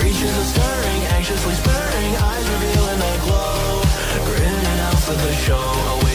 creatures are stirring, anxiously spurring, eyes revealing a glow. Grinning out for the show.